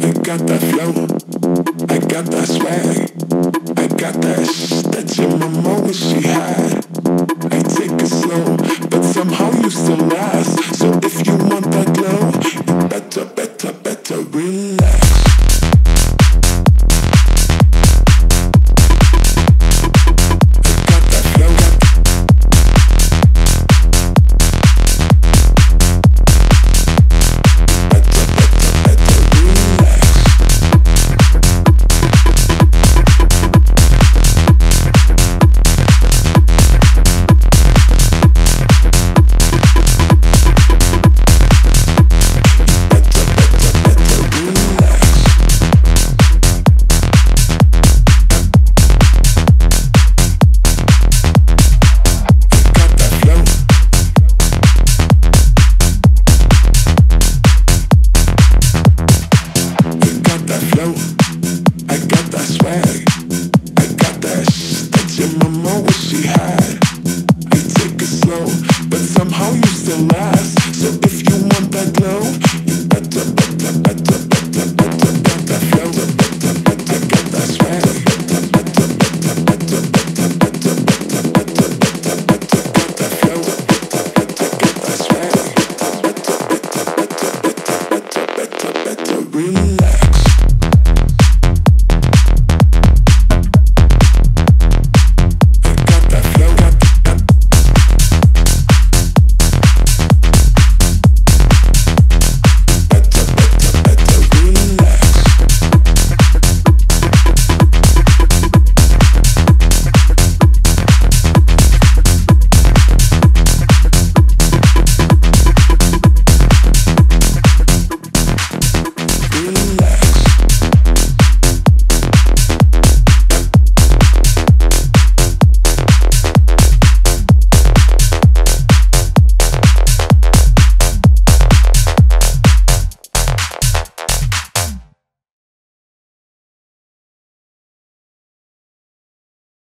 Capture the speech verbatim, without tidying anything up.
got that flow, I got that swag, I got that shit that your mama wish she had. I take it slow, but somehow you still last. So if you want that glow, you better, better, better relax. Relax.